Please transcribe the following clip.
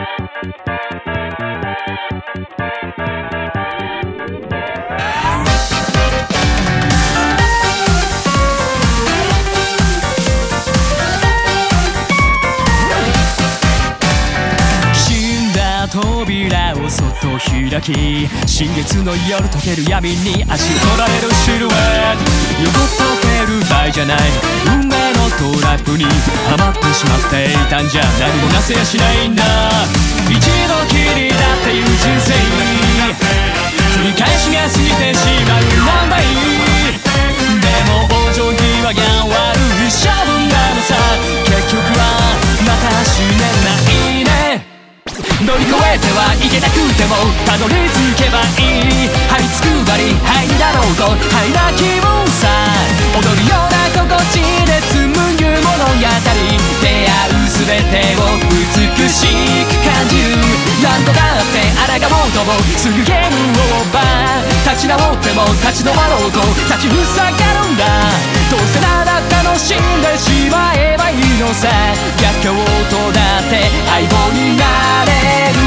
扉をそっと開き、新月の夜溶ける闇に足を取られるシルエット。横溶ける場合じゃない、運命のトラップにはまってしまっていたんじゃ。何もなせやしないんだ、一度きりだっていう人生、繰り返しが過ぎてしまうなんだい。でも往生際が悪い性分なのさ、結局はまた死ねないね。乗り越えてはいけなくてもたどり着けばいい、這いつくばり灰だろうと灰な気分さ、踊るような心地で紡ぐ物語、出会うすべてを美しく感じる。何度だって抗おうともすぐゲームオーバー、立ち直っても立ち止まろうと立ちふさがるんだ。どうせなら楽しんでしまえばいいのさ、逆境とだって相棒になれる